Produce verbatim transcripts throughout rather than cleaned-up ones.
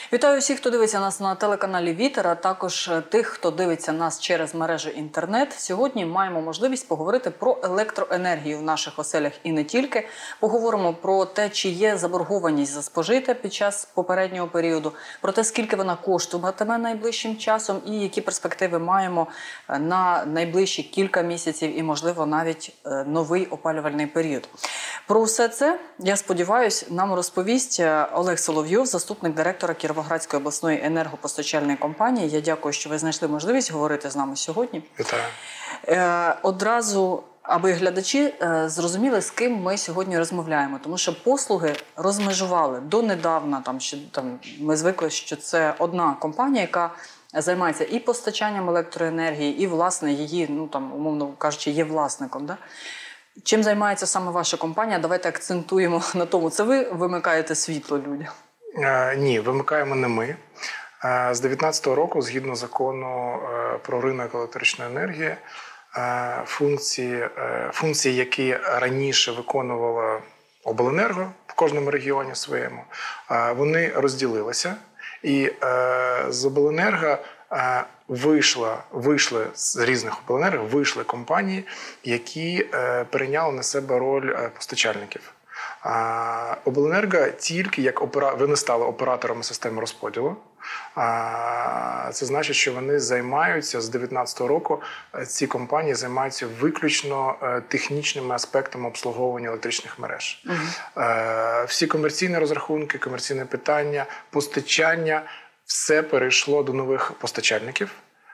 Вітаю всіх, хто дивиться нас на телеканалі Вітер, а також тих, хто дивиться нас через мережі інтернет. Сьогодні маємо можливість поговорити про електроенергію в наших оселях і не тільки. Поговоримо про те, чи є заборгованість за спожите під час попереднього періоду, про те, скільки вона коштуватиме найближчим часом і які перспективи маємо на найближчі кілька місяців і, можливо, навіть новий опалювальний період. Про все це, я сподіваюся, нам розповість Олег Соловйов, заступник директора Кіровоградської обласної енергопостачальної компанії. Я дякую, що ви знайшли можливість говорити з нами сьогодні. Вітаю. Е, одразу, аби глядачі е, зрозуміли, з ким ми сьогодні розмовляємо. Тому що послуги розмежували донедавна. Там, що, там, ми звикли, що це одна компанія, яка займається і постачанням електроенергії, і, власне, її, ну, там, умовно кажучи, є власником. Да? Чим займається саме ваша компанія? Давайте акцентуємо на тому. Це ви вимикаєте світло людям? Е, ні, вимикаємо не ми. Е, з дев'ятнадцятого року, згідно закону е, про ринок електричної енергії, е, функції, е, функції, які раніше виконувала обленерго в кожному регіоні своєму, е, вони розділилися. І е, з обленерго е, вийшла, вийшли з різних обленерго, вийшли компанії, які е, перейняли на себе роль е, постачальників. А, обленерго тільки як опера... вони стали операторами системи розподілу. А, це значить, що вони займаються з дев'ятнадцятого року, ці компанії займаються виключно технічними аспектами обслуговування електричних мереж. Угу. А, всі комерційні розрахунки, комерційне питання, постачання – все перейшло до нових постачальників.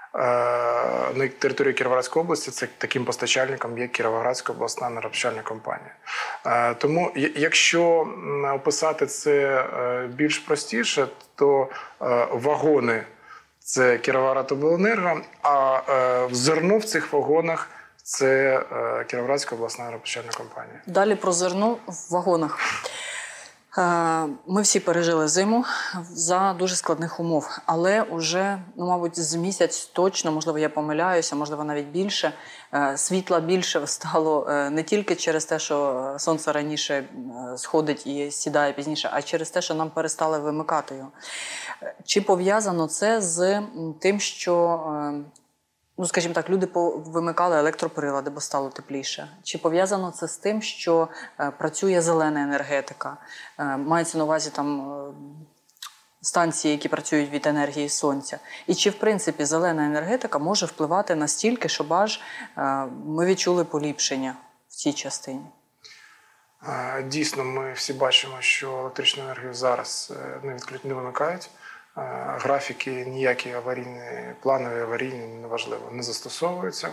На території Кіровоградської області це таким постачальником є Кіровоградська обласна енергопостачальна компанія. Тому, якщо описати це більш простіше, то вагони – це Кіровоградобленерго, а зерно в цих вагонах – це Кіровоградська обласна енергопостачальна компанія. Далі про зерно в вагонах. Ми всі пережили зиму за дуже складних умов, але вже, ну, мабуть, з місяць точно, можливо, я помиляюся, можливо, навіть більше, світла більше стало не тільки через те, що сонце раніше сходить і сідає пізніше, а через те, що нам перестали вимикати його. Чи пов'язано це з тим, що, ну, скажімо так, люди вимикали електроприлади, бо стало тепліше? Чи пов'язано це з тим, що е, працює зелена енергетика? Е, мається на увазі там е, станції, які працюють від енергії сонця? І чи, в принципі, зелена енергетика може впливати настільки, щоб аж е, ми відчули поліпшення в цій частині? Дійсно, ми всі бачимо, що електричну енергію зараз не відключ... не вимикають. Графіки ніякі аварійні, планові аварійні, неважливо, не застосовуються.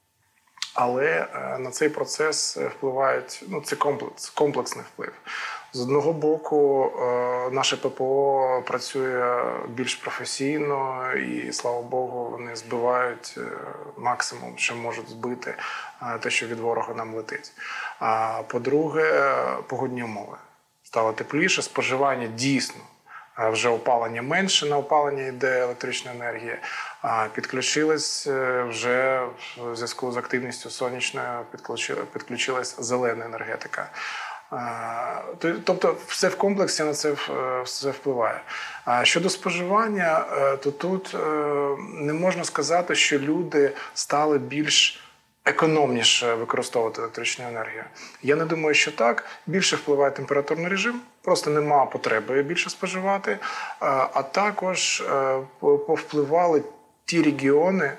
Але на цей процес впливають, ну, це комплекс, комплексний вплив. З одного боку, наше ППО працює більш професійно і, слава Богу, вони збивають максимум, що можуть збити те, що від ворога нам летить. А по-друге, погодні умови. Стало тепліше, споживання дійсно. Вже опалення менше, на опалення йде електрична енергія. Підключилась вже в зв'язку з активністю сонячною, підключилась зелена енергетика. Тобто все в комплексі на це все впливає. Щодо споживання, то тут не можна сказати, що люди стали більш економніше використовувати електричну енергію. Я не думаю, що так. Більше впливає температурний режим, просто нема потреби більше споживати. А також повпливали ті регіони,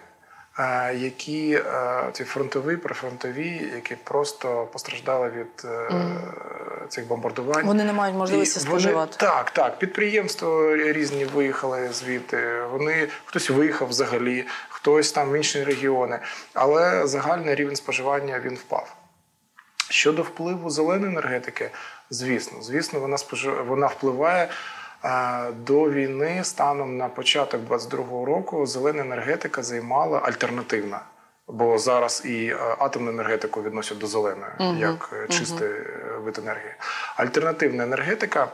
які ці фронтові, прифронтові, які просто постраждали від mm. цих бомбардувань. Вони не мають можливості вони, споживати. Так, так. Підприємства різні виїхали звідти. Вони, хтось виїхав взагалі, хтось там в інші регіони. Але загальний рівень споживання, він впав. Щодо впливу зеленої енергетики, звісно, звісно, вона, спожив... вона впливає. До війни, станом на початок двадцять другого року, зелена енергетика займала альтернативна. Бо зараз і атомну енергетику відносять до зеленої, uh-huh. як чистий uh-huh. вид енергії. Альтернативна енергетика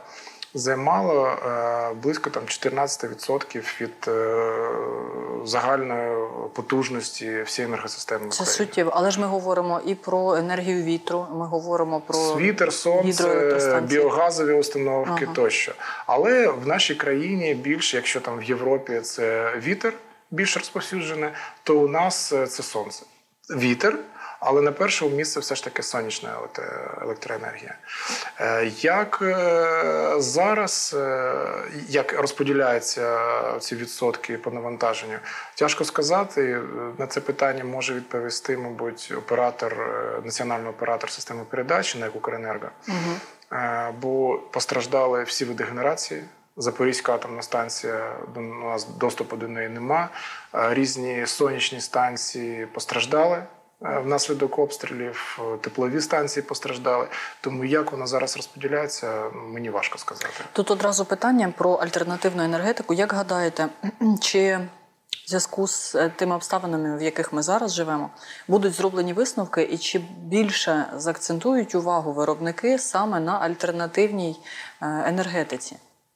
займала близько там, чотирнадцять відсотків від загальної потужності всієї енергосистеми України. Це суттєво. Але ж ми говоримо і про енергію вітру, ми говоримо про вітер, сонце, біогазові установки ага. тощо. Але в нашій країні більше, якщо там в Європі це вітер більш розповсюджене, то у нас це сонце. Вітер, але на першому місці все ж таки сонячна електроенергія. Як зараз, як розподіляються ці відсотки по навантаженню, тяжко сказати. На це питання може відповісти, мабуть, оператор, національний оператор системи передачі, НЕК «Укренерго». Угу. Бо постраждали всі види генерації. Запорізька атомна станція, у нас доступу до неї нема. Різні сонячні станції постраждали внаслідок обстрілів, теплові станції постраждали. Тому як вона зараз розподіляється, мені важко сказати. Тут одразу питання про альтернативну енергетику. Як гадаєте, чи в зв'язку з тими обставинами, в яких ми зараз живемо, будуть зроблені висновки і чи більше заакцентують увагу виробники саме на альтернативній енергетиці?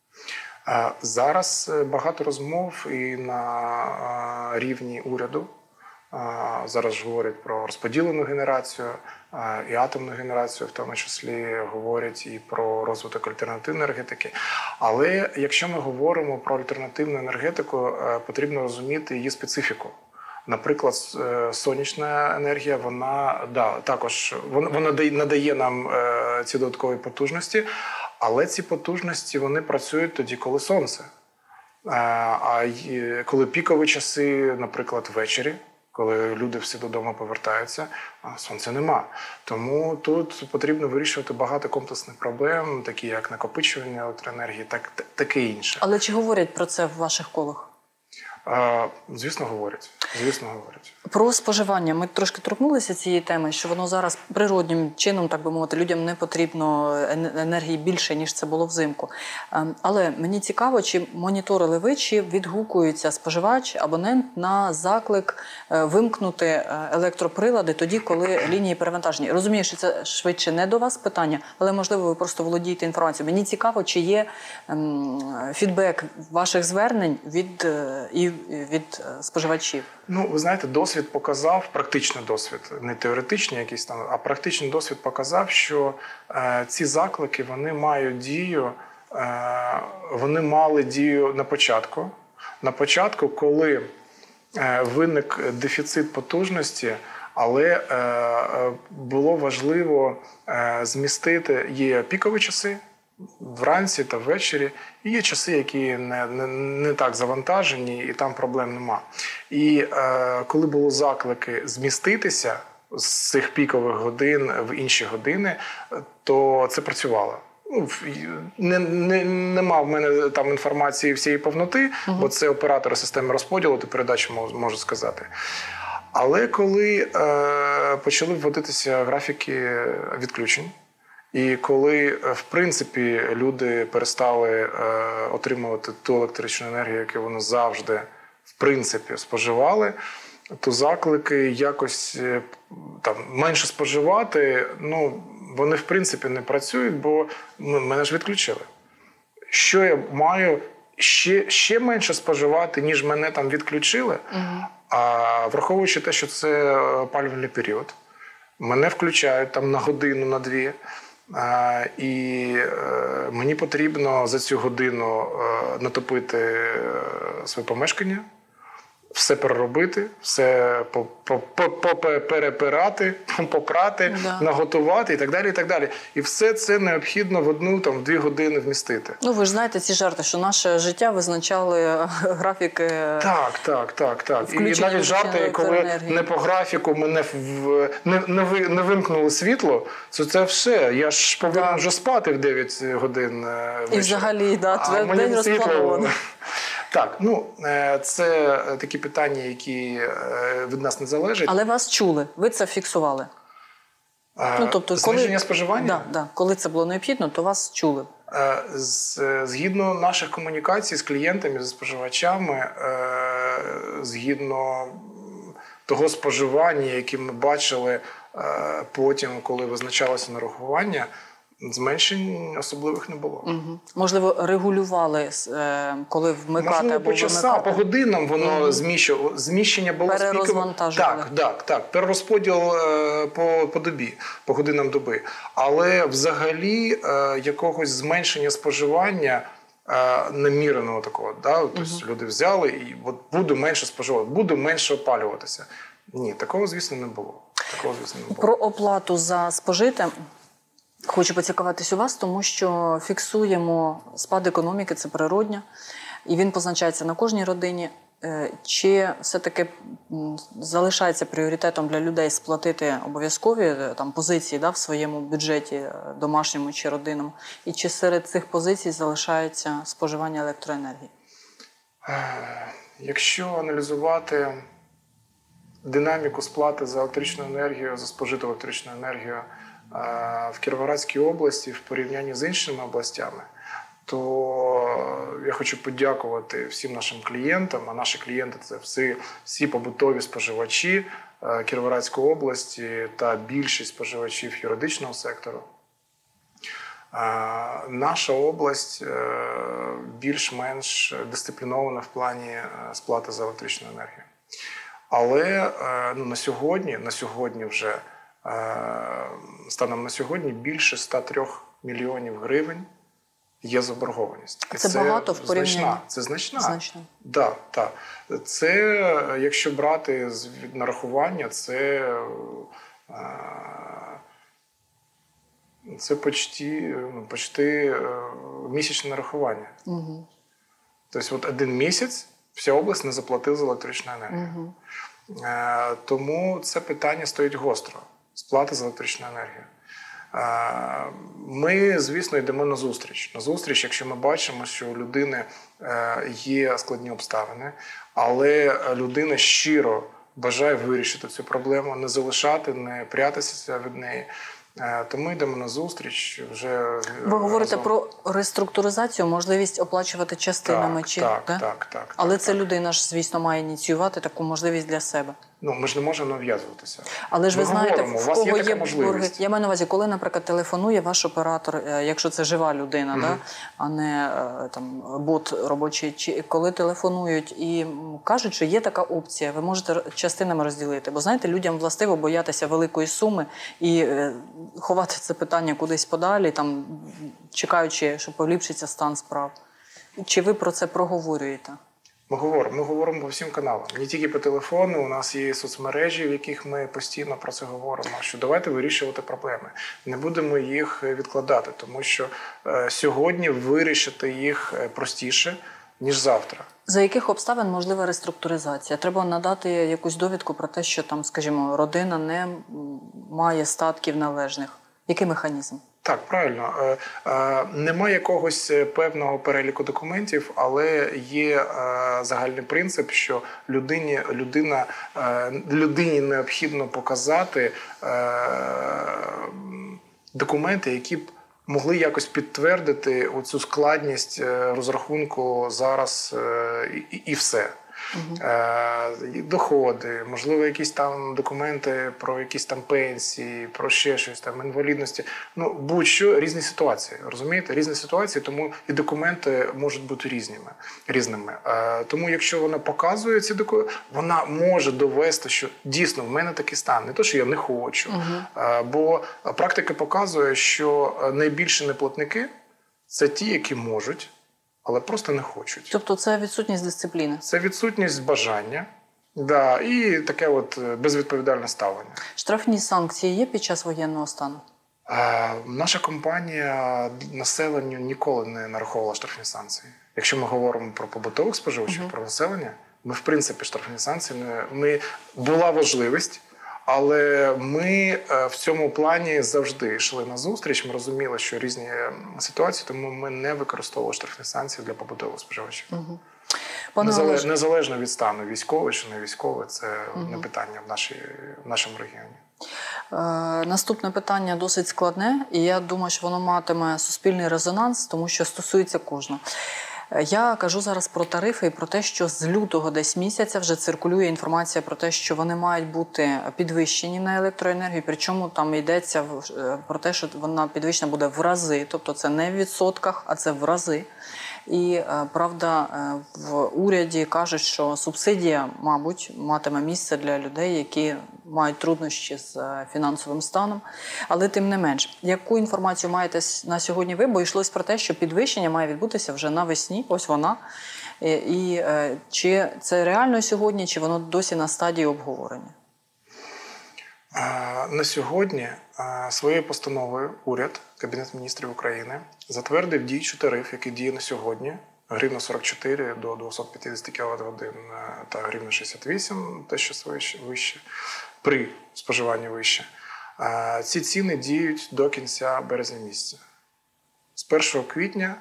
Зараз багато розмов і на рівні уряду. Зараз ж говорять про розподілену генерацію, і атомну генерацію, в тому числі говорять і про розвиток альтернативної енергетики. Але якщо ми говоримо про альтернативну енергетику, потрібно розуміти її специфіку. Наприклад, сонячна енергія, вона да, також вона надає нам ці додаткові потужності, але ці потужності вони працюють тоді, коли сонце. А коли пікові часи, наприклад, ввечері, коли люди всі додому повертаються, а сонця нема. Тому тут потрібно вирішувати багато комплексних проблем, такі як накопичування електроенергії, так, таке інше. Але чи говорять про це в ваших колах? А, звісно, говорять. Звісно, говорять. Про споживання. Ми трошки торкнулися цієї теми, що воно зараз природнім чином, так би мовити, людям не потрібно енергії більше, ніж це було взимку. Але мені цікаво, чи моніторили ви, чи відгукується споживач, абонент на заклик вимкнути електроприлади тоді, коли лінії перевантажені. Розумію, що це швидше не до вас питання, але, можливо, ви просто володієте інформацією. Мені цікаво, чи є фідбек ваших звернень від, і від споживачів. Ну, ви знаєте, досвід показав, практичний досвід, не теоретичний якийсь там, а практичний досвід показав, що е, ці заклики, вони мають дію, е, вони мали дію на початку. На початку, коли е, виник дефіцит потужності, але е, було важливо е, змістити, є пікові часи, вранці та ввечері, і є часи, які не, не, не так завантажені, і там проблем нема. І е, коли були заклики зміститися з цих пікових годин в інші години, то це працювало. Ну, не, не, нема в мене там інформації всієї повноти, угу. бо це оператори системи розподілу та передачі можуть сказати. Але коли е, почали вводитися графіки відключень, і коли, в принципі, люди перестали е, отримувати ту електричну енергію, яку вони завжди, в принципі, споживали, то заклики якось там менше споживати, ну, вони, в принципі, не працюють, бо ну, мене ж відключили. Що я маю ще, ще менше споживати, ніж мене там відключили? Угу. А враховуючи те, що це опалювальний період, мене включають там на годину, на дві, А, і е, мені потрібно за цю годину е, натопити е, своє помешкання, все переробити, все перепирати, попрати, да. наготувати і так далі, і так далі. І все це необхідно в одну, там, в дві години вмістити. Ну, ви ж знаєте ці жарти, що наше життя визначали графіки. Так, так, так, так. І навіть жарти, коли не по графіку мене в, не, не, ви, не вимкнули світло, це, це все. Я ж повинен да. вже спати в дев'ять годин вечора. І взагалі, да, а день розпланований. Так, ну, це такі питання, які від нас не залежать. Але вас чули, ви це фіксували? А, ну, тобто, зниження коли... споживання? Да, да. Коли це було необхідно, то вас чули? Згідно наших комунікацій з клієнтами, з споживачами, згідно того споживання, яке ми бачили потім, коли визначалося нарахування, Зменшень особливих не було. Угу. Можливо, регулювали, е, коли вмикати Можливо, або по часам, вимикати? по годинам воно Угу. зміщувало. Зміщення було Перерозвантажували. Так, так, так. Перерозподіл е, по, по добі, по годинам доби. Але взагалі е, якогось зменшення споживання е, наміреного такого. Да? Тобто угу. люди взяли і от буду менше споживати, буду менше опалюватися. Ні, такого, звісно, не було. Такого, звісно, не було. Про оплату за спожите хочу поцікавитись у вас, тому що фіксуємо спад економіки, це природньо, і він позначається на кожній родині. Чи все-таки залишається пріоритетом для людей сплатити обов'язкові там, позиції, да, в своєму бюджеті домашньому чи родинному? І чи серед цих позицій залишається споживання електроенергії? Якщо аналізувати динаміку сплати за електричну енергію, за спожиту електричну енергію в Кіровоградській області в порівнянні з іншими областями, то я хочу подякувати всім нашим клієнтам, а наші клієнти – це всі, всі побутові споживачі Кіровоградської області та більшість споживачів юридичного сектору. Наша область більш-менш дисциплінована в плані сплати за електричну енергію. Але ну, на сьогодні, на сьогодні вже, станом на сьогодні, більше ста трьох мільйонів гривень є заборгованість. Це, це багато в порівнянні? Значна. Це значна. Значно. Да, так. Це, якщо брати з нарахування, це, це почти, ну, почти місячне нарахування. Угу. Тобто от один місяць вся область не заплатила за електричну енергію. Угу. Тому це питання стоїть гостро. Сплати за електричну енергію. Ми, звісно, йдемо на зустріч. На зустріч, якщо ми бачимо, що у людини є складні обставини, але людина щиро бажає вирішити цю проблему, не залишати, не прятатися від неї, то ми йдемо на зустріч вже. Ви говорите разом про реструктуризацію, можливість оплачувати частинами? Так, чи так, да? так, так. Але так, це так. людина ж, звісно, має ініціювати таку можливість для себе. Ну, ми ж не можемо нав'язуватися. Але ж ви ми знаєте, говоримо, в кого є, є борги. Я маю на увазі, коли, наприклад, телефонує ваш оператор, якщо це жива людина, mm-hmm. да, а не там бот робочий, чи коли телефонують і кажуть, що є така опція, ви можете частинами розділити. Бо, знаєте, людям властиво боятися великої суми і ховати це питання кудись подалі, там, чекаючи, що поліпшиться стан справ. Чи ви про це проговорюєте? Ми говоримо, ми говоримо по всім каналам. Не тільки по телефону, у нас є соцмережі, в яких ми постійно про це говоримо, що давайте вирішувати проблеми. Не будемо їх відкладати, тому що е, сьогодні вирішити їх простіше, ніж завтра. За яких обставин можлива реструктуризація? Треба надати якусь довідку про те, що там, скажімо, родина не має статків належних. Який механізм? Так, правильно. Немає якогось певного переліку документів, але є загальний принцип, що людині, людина, людині необхідно показати документи, які б могли якось підтвердити оцю складність розрахунку зараз і, і все. Угу. Доходи, можливо, якісь там документи про якісь там пенсії, про ще щось там, інвалідності. Ну, будь-що, різні ситуації, розумієте? Різні ситуації, тому і документи можуть бути різними. різними. Тому, якщо вона показує ці документи, вона може довести, що дійсно в мене такий стан. Не то, що я не хочу. Угу. Бо практика показує, що найбільші неплатники – це ті, які можуть, але просто не хочуть. Тобто це відсутність дисципліни? Це відсутність бажання, да, і таке от безвідповідальне ставлення. Штрафні санкції є під час воєнного стану? А, наша компанія населенню ніколи не нараховувала штрафні санкції. Якщо ми говоримо про побутових споживачів, угу. про населення, ми в принципі штрафні санкції не... Ми... Була важливість, але ми в цьому плані завжди йшли на зустріч. Ми розуміли, що різні ситуації, тому ми не використовували штрафні санкції для побутових споживачів. Угу. Незалежно, незалежно від стану, військовий чи не військовий, це угу. не питання в, нашій, в нашому регіоні. Е, наступне питання досить складне, і я думаю, що воно матиме суспільний резонанс, тому що стосується кожного. Я кажу зараз про тарифи і про те, що з лютого десь місяця вже циркулює інформація про те, що вони мають бути підвищені на електроенергію, причому там йдеться про те, що вона підвищена буде в рази, тобто це не в відсотках, а це в рази. І, правда, в уряді кажуть, що субсидія, мабуть, матиме місце для людей, які мають труднощі з фінансовим станом. Але тим не менш, яку інформацію маєте на сьогодні ви? Бо йшлось про те, що підвищення має відбутися вже навесні, ось вона. І, і чи це реально сьогодні, чи воно досі на стадії обговорення? На сьогодні своєю постановою уряд, Кабінет міністрів України, затвердив діючий тариф, який діє на сьогодні, гривня сорок чотири до двохсот п'ятдесят кіловат-годин та гривня шістдесят вісім, те, що вище, при споживанні вище. Ці ціни діють до кінця березня місяця. З першого квітня,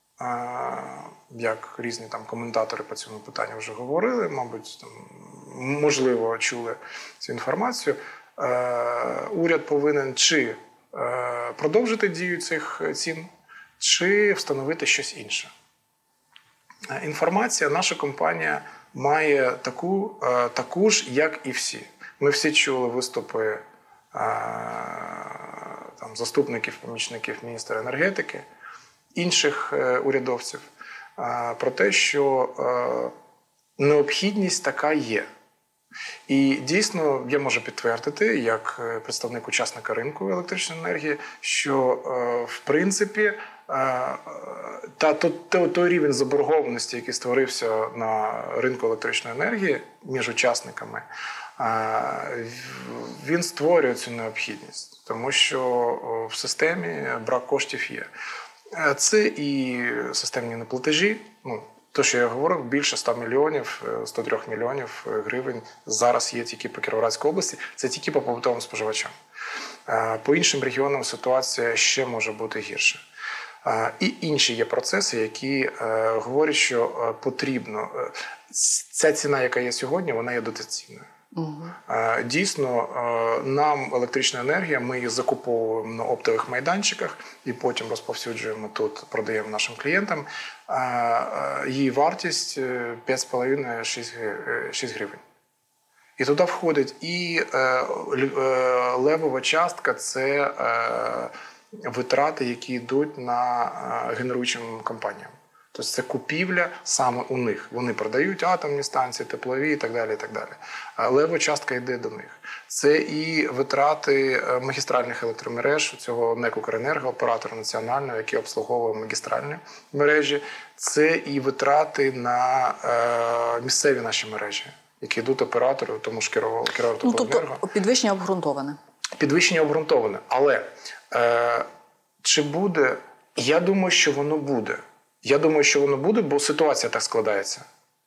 як різні там коментатори по цьому питанню вже говорили, мабуть, там, можливо, чули цю інформацію, уряд повинен чи продовжити дію цих цін, чи встановити щось інше. Інформація наша компанія має таку, таку ж, як і всі. Ми всі чули виступи там, заступників, помічників міністра енергетики, інших урядовців, про те, що необхідність така є. І дійсно, я можу підтвердити, як представник учасника ринку електричної енергії, що, в принципі, та, то, то, той рівень заборгованості, який створився на ринку електричної енергії між учасниками, він створює цю необхідність, тому що в системі брак коштів є. Це і системні неплатежі, ну, то, що я говорив, більше ста мільйонів, сто три мільйонів гривень зараз є тільки по Кіровоградській області, це тільки по побутовим споживачам. По іншим регіонам ситуація ще може бути гірша. І інші є процеси, які говорять, що потрібно. Ця ціна, яка є сьогодні, вона є дотаційною. Угу. Дійсно, нам електрична енергія, ми її закуповуємо на оптових майданчиках і потім розповсюджуємо тут, продаємо нашим клієнтам. Її вартість п'ять з половиною - шість гривень. І туди входить і левова частка – це витрати, які йдуть на генеруючим компаніям. Тобто це купівля саме у них. Вони продають атомні станції, теплові і так далі. І так далі. Лева частка йде до них. Це і витрати магістральних електромереж, цього НЕК «Укренерго», оператора національного, який обслуговує магістральні мережі. Це і витрати на е, місцеві наші мережі, які йдуть оператору, тому ж Кіровограденерго. Ну, тобто підвищення обґрунтоване? Підвищення обґрунтоване. Але е, чи буде? Я думаю, що воно буде. Я думаю, що воно буде, бо ситуація так складається.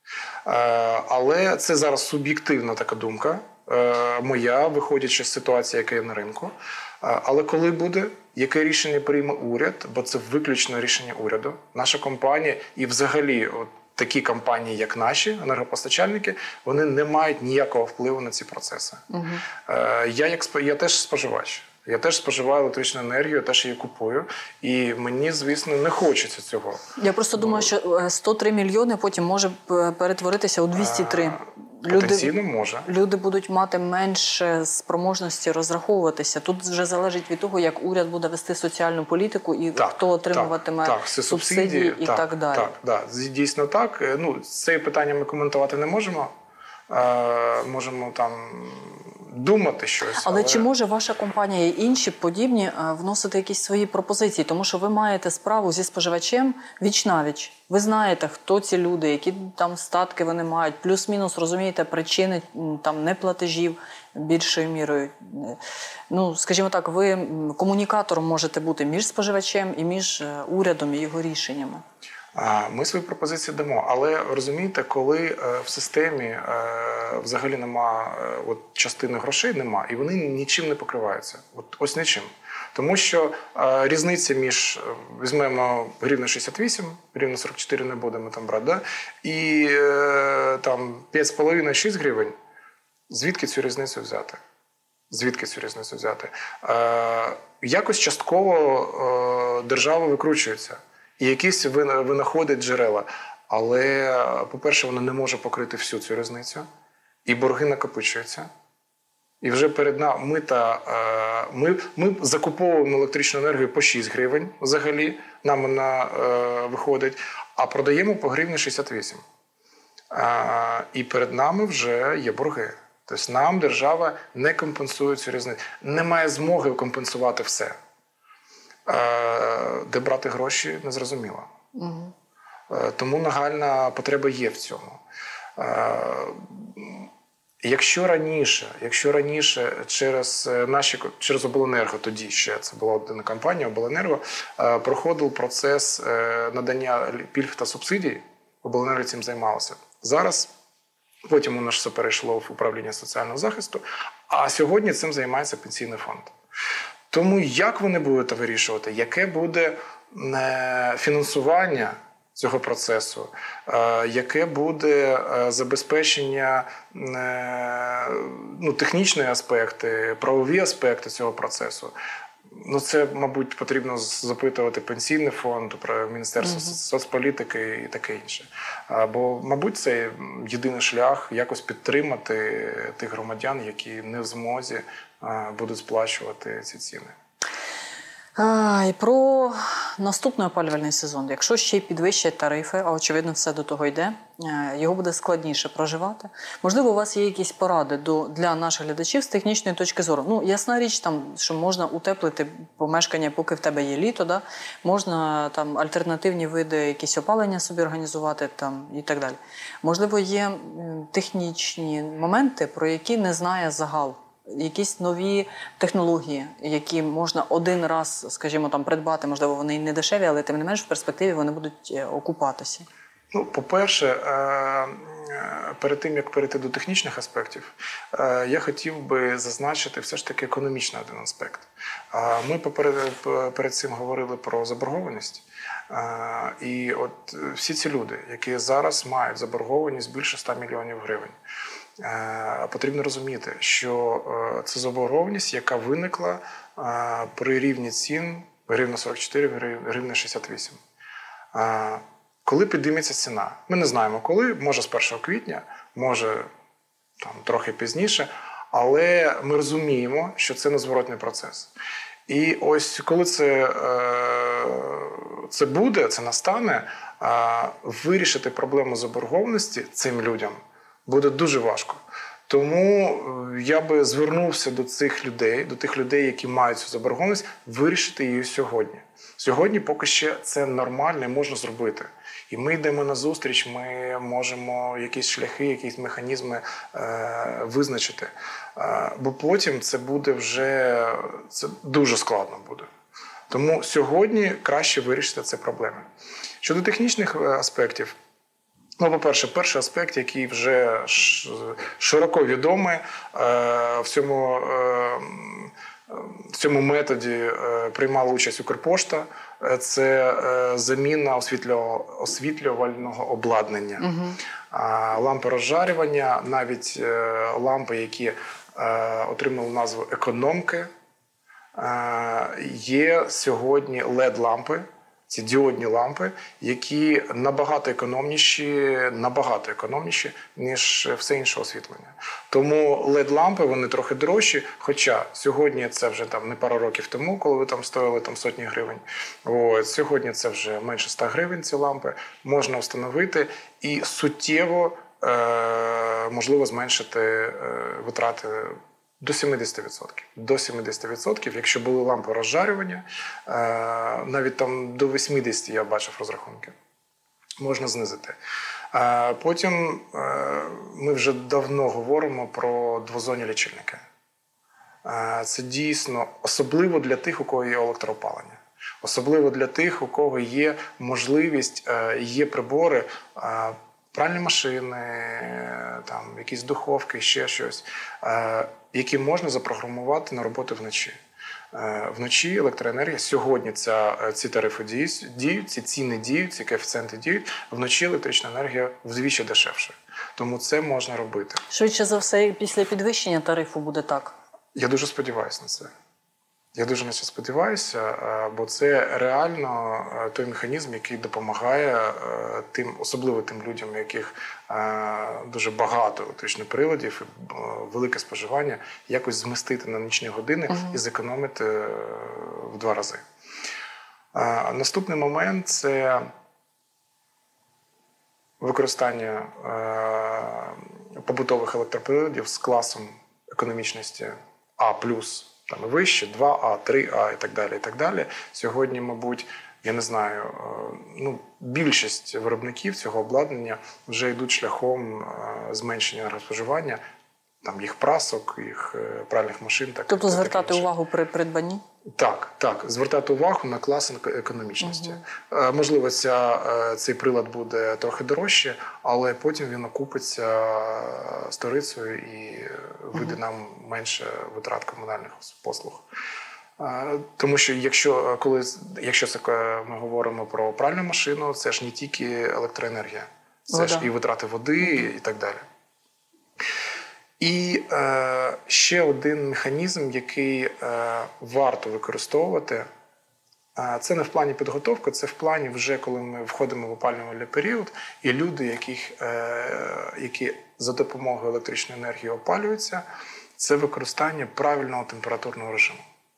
Але це зараз суб'єктивна така думка моя, виходячи з ситуації, яка є на ринку. Але коли буде, яке рішення прийме уряд, бо це виключно рішення уряду, наша компанія і взагалі от такі компанії, як наші енергопостачальники, вони не мають ніякого впливу на ці процеси. Угу. Я, як, я теж споживач. Я теж споживаю електричну енергію, теж її купую. І мені, звісно, не хочеться цього. Я просто думаю, що сто три мільйони потім може перетворитися у двісті три. Потенційно може. Люди будуть мати менше спроможності розраховуватися. Тут вже залежить від того, як уряд буде вести соціальну політику і так, хто отримуватиме так, так, субсидії, субсидії і так, так далі. Так, так, дійсно так. Ну, це питання ми коментувати не можемо. Е, можемо там думати щось. Але, але чи може ваша компанія і інші подібні вносити якісь свої пропозиції? Тому що ви маєте справу зі споживачем віч-навіч. Ви знаєте, хто ці люди, які там статки вони мають, плюс-мінус розумієте причини там неплатежів більшою мірою. Ну, скажімо так, ви комунікатором можете бути між споживачем і між урядом і його рішеннями. Ми свої пропозиції дамо, але розумієте, коли в системі взагалі нема от, частини грошей, нема, і вони нічим не покриваються. От, ось нічим. Тому що а, різниця між, візьмемо гривня шістдесят вісім, гривня сорок чотири не будемо там брати, да? І е, там п'ять з половиною - шість гривень, звідки цю різницю взяти? Звідки цю різницю взяти? Е, якось частково е, держава викручується. і якісь винаходить джерела. Але, по-перше, воно не може покрити всю цю різницю, і борги накопичуються. І вже перед нами ми, та, ми, ми закуповуємо електричну енергію по шість гривень взагалі, нам вона е, виходить, а продаємо по гривні шістдесят вісім. А, і перед нами вже є борги. Тобто нам держава не компенсує цю різницю. Немає змоги компенсувати все. А, де брати гроші, незрозуміло. Угу. А, тому нагальна потреба є в цьому. А, Якщо раніше, якщо раніше через наші через обленерго, тоді ще це була одна компанія обленерго, проходив процес надання пільг та субсидій, обленерго цим займалося. Зараз потім воно ж все перейшло в управління соціального захисту, а сьогодні цим займається пенсійний фонд. Тому як вони будуть вирішувати, яке буде фінансування цього процесу, яке буде забезпечення, ну, технічні аспекти, правові аспекти цього процесу. Ну, це, мабуть, потрібно запитувати Пенсійний фонд, про Міністерство mm-hmm. соцполітики і таке інше. Бо, мабуть, це єдиний шлях якось підтримати тих громадян, які не в змозі будуть сплачувати ці ціни. А, і про наступний опалювальний сезон. Якщо ще й підвищать тарифи, а очевидно все до того йде, його буде складніше проживати. Можливо, у вас є якісь поради до, для наших глядачів з технічної точки зору. Ну, ясна річ, там, що можна утеплити помешкання, поки в тебе є літо, да? Можна там альтернативні види якісь опалення собі організувати там, і так далі. Можливо, є технічні моменти, про які не знає загал. Якісь нові технології, які можна один раз, скажімо, там придбати, можливо, вони і не дешеві, але тим не менш в перспективі вони будуть окупатися. Ну, по-перше, перед тим, як перейти до технічних аспектів, я хотів би зазначити все ж таки економічний один аспект. Ми перед цим говорили про заборгованість. І от всі ці люди, які зараз мають заборгованість більше ста мільйонів гривень, потрібно розуміти, що це заборгованість, яка виникла при рівні цін гривня сорок чотири, гривня шістдесят вісім. Коли підійметься ціна? Ми не знаємо коли, може з першого квітня, може там, трохи пізніше, але ми розуміємо, що це незворотний процес. І ось коли це, це буде, це настане, вирішити проблему заборгованості цим людям буде дуже важко. Тому я би звернувся до цих людей, до тих людей, які мають цю заборгованість, вирішити її сьогодні. Сьогодні поки ще це нормально і можна зробити. І ми йдемо на зустріч, ми можемо якісь шляхи, якісь механізми е, визначити. Е, бо потім це буде вже, це дуже складно буде. Тому сьогодні краще вирішити ці проблеми. Щодо технічних аспектів, ну, по-перше, перший аспект, який вже широко відомий в цьому, в цьому методі приймала участь Укрпошта, це заміна освітлювального обладнання. Угу. Лампи розжарювання, навіть лампи, які отримали назву економки, є сьогодні лед-лампи. Ці діодні лампи, які набагато економніші, набагато економніші, ніж все інше освітлення. Тому лед-лампи, вони трохи дорожчі, хоча сьогодні це вже там не пару років тому, коли ви там стоїли там сотні гривень. От, сьогодні це вже менше ста гривень ці лампи, можна встановити і суттєво е- можливо зменшити е- витрати до сімдесят відсотків. До сімдесят відсотків, якщо були лампи розжарювання, навіть там до вісімдесят відсотків я бачив розрахунки, можна знизити. Потім ми вже давно говоримо про двозонні лічильники. Це дійсно особливо для тих, у кого є електроопалення. Особливо для тих, у кого є можливість, є прибори, пральні машини, там, якісь духовки, ще щось, які можна запрограмувати на роботу вночі. Вночі електроенергія, сьогодні ця, ці тарифи діють, ці ціни діють, ці коефіцієнти діють, вночі електрична енергія вдвічі дешевше. Тому це можна робити. Швидше за все, після підвищення тарифу буде так? Я дуже сподіваюся на це. Я дуже на це сподіваюся, бо це реально той механізм, який допомагає тим, особливо тим людям, у яких дуже багато електричних приладів, велике споживання, якось змістити на нічні години угу. і зекономити в два рази. Наступний момент – це використання побутових електроприладів з класом економічності А плюс, там і вище, два А, три А і так далі, і так далі. Сьогодні, мабуть, я не знаю, ну, більшість виробників цього обладнання вже йдуть шляхом зменшення енергоспоживання, там їх прасок, їх пральних машин. Так, тобто так, звертати так, увагу при придбанні? Так, так, звертати увагу на клас економічності. Угу. Можливо, ця, цей прилад буде трохи дорожче, але потім він окупиться сторицею і вийде угу. нам менше витрат комунальних послуг. Тому що якщо, коли, якщо це, ми говоримо про пральну машину, це ж не тільки електроенергія, це Вода. ж і витрати води і так далі. І е, ще один механізм, який е, варто використовувати, е, це не в плані підготовки, це в плані вже, коли ми входимо в опалювальний період, і люди, яких, е, які за допомогою електричної енергії опалюються, це використання правильного температурного режиму.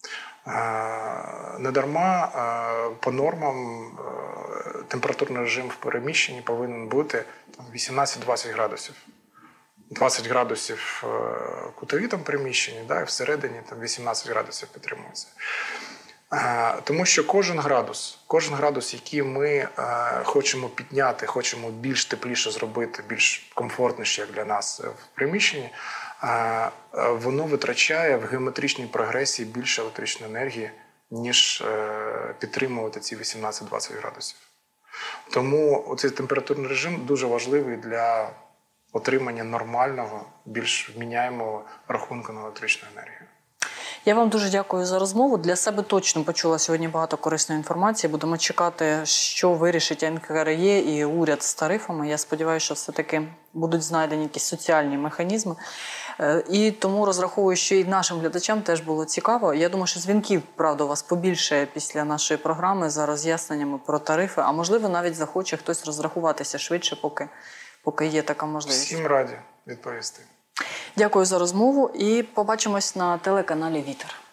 Е, недарма е, по нормам е, температурний режим в переміщенні повинен бути вісімнадцять-двадцять градусів. двадцять градусів в кутові там приміщенні, да, і всередині там вісімнадцять градусів підтримується. Тому що кожен градус, кожен градус, який ми хочемо підняти, хочемо більш тепліше зробити, більш комфортніше, як для нас в приміщенні, воно витрачає в геометричній прогресії більше електричної енергії, ніж підтримувати ці вісімнадцять-двадцять градусів. Тому цей температурний режим дуже важливий для отримання нормального, більш вміняємого рахунку на електричну енергію. Я вам дуже дякую за розмову. Для себе точно почула сьогодні багато корисної інформації. Будемо чекати, що вирішить ен ка ер є і уряд з тарифами. Я сподіваюся, що все-таки будуть знайдені якісь соціальні механізми. І тому розраховую, що і нашим глядачам теж було цікаво. Я думаю, що дзвінків, правда, у вас побільше після нашої програми за роз'ясненнями про тарифи. А можливо, навіть захоче хтось розрахуватися швидше, поки, поки є така можливість. Всім раді відповісти. Дякую за розмову і побачимось на телеканалі «Вітер».